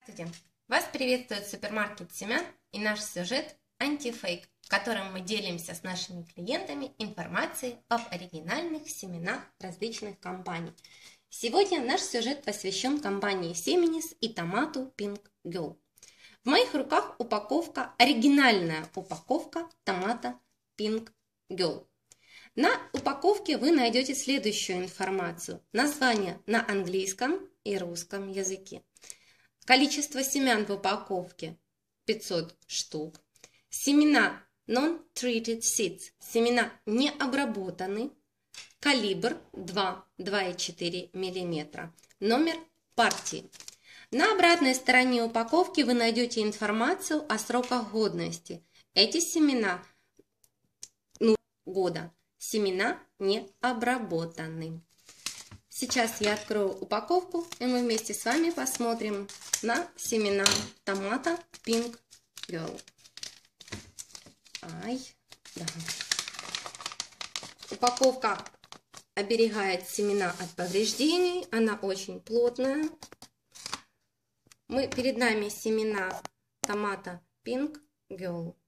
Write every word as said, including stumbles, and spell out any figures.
Здравствуйте! Вас приветствует супермаркет семян и наш сюжет «Антифейк», в котором мы делимся с нашими клиентами информацией об оригинальных семенах различных компаний. Сегодня наш сюжет посвящен компании Seminis и томату Pink Girl. В моих руках упаковка, оригинальная упаковка томата Pink Girl. На упаковке вы найдете следующую информацию. Название на английском и русском языке. Количество семян в упаковке пятьсот штук. Семена non-treated seeds. Семена не обработаны. Калибр два — два и четыре миллиметра. Номер партии. На обратной стороне упаковки вы найдете информацию о сроках годности. Эти семена ну, года. Семена не обработаны. Сейчас я открою упаковку, и мы вместе с вами посмотрим на семена томата Pink Girl. Ай, да. Упаковка оберегает семена от повреждений, она очень плотная. Мы, перед нами семена томата Pink Girl.